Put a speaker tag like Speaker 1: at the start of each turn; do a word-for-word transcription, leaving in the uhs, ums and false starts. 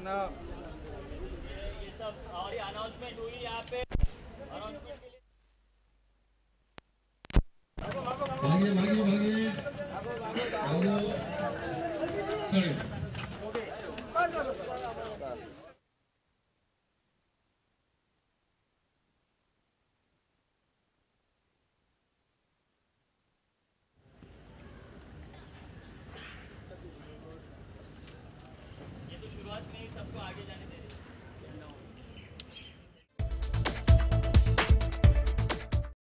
Speaker 1: ना।
Speaker 2: ये सब और ये अनाउंसमेंट हुई यहाँ पे अनाउंसमेंट के लिए।
Speaker 3: भागिए भागिए भागिए भागो खड़े।
Speaker 2: ये तो शुरुआत में ही सबको आगे जाने